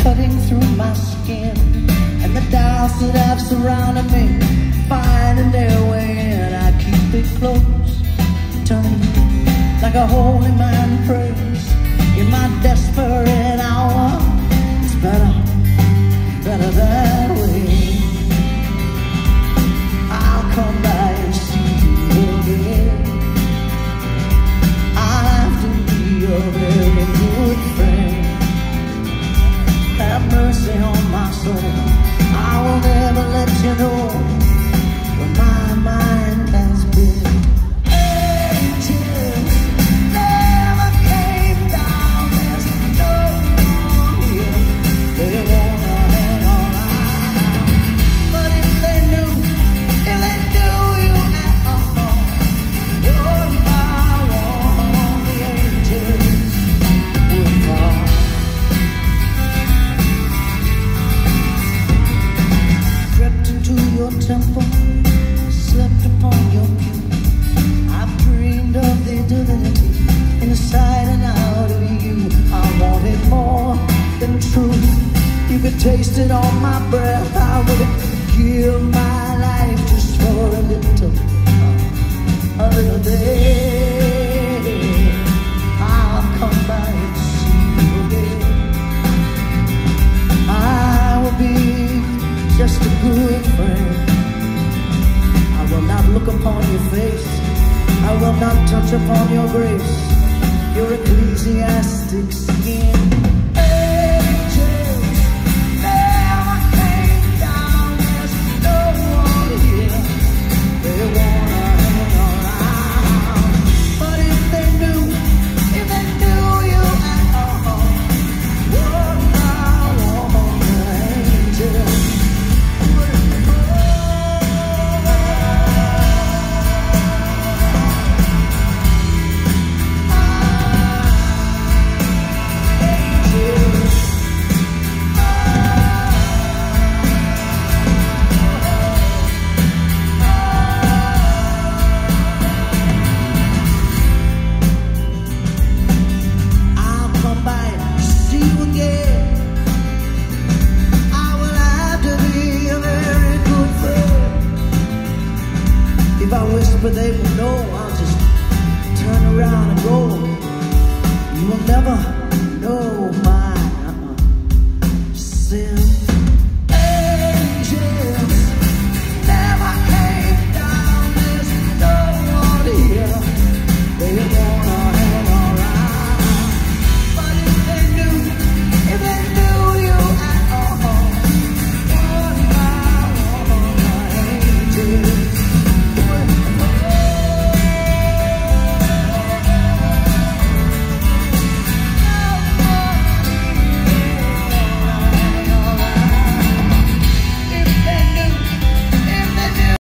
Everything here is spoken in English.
cutting through my skin, and the doubts that have surrounded me finding their way in. I keep it close, turning like a holy man prays. In my desperate hour, it's better that way. I'll come by and see you again. I'll have to be a very good friend. Have mercy on my soul. I will never let you know where my mind has been. Angels never came down. There's no one here. They wanna hang around. But if they knew you at all, you're my one. The angels would fall. Crept into your temple, slept upon your pew. I've dreamed of the divinity inside and out of you. I wanted more than truth. You could taste it on my breath. I would give my life just for a little day. I'll come by and see you again. I will be just a good friend. I will not look upon your face. I will not touch upon your grace, your ecclesiastic skin. Angels never came down. There's no one here. They wanna hang around. But if they knew you at all, what I want, angels. If I whisper, they will know. I'll just turn around and go. You will never know my